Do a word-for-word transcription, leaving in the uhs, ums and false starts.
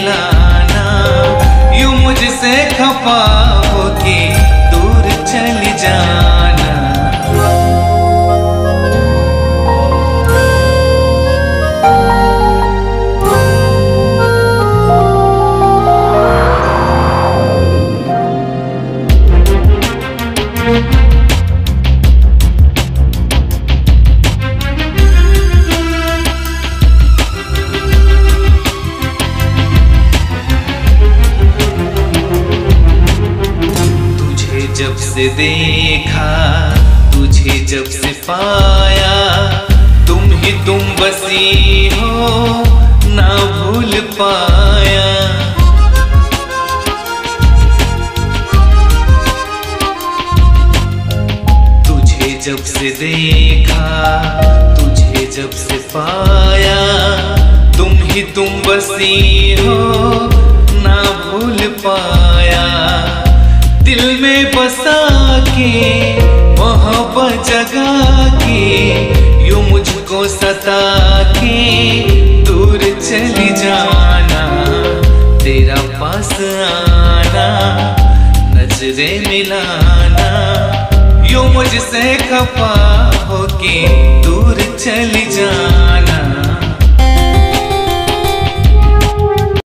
मिलाना, यूं मुझसे खफा होके दूर चली जाना। जब से देखा तुझे, जब से पाया, तुम ही तुम बसी हो ना भूल पाया। तुझे जब से देखा, तुझे जब से पाया, तुम ही तुम बसी हो ना भूल पाया। दिल में बसा के मोहब्बत जगा के, यूं मुझको सता के दूर चली जाना। तेरा पास आना, नजरें मिलाना, यूं मुझसे खफा होके दूर चली जाना।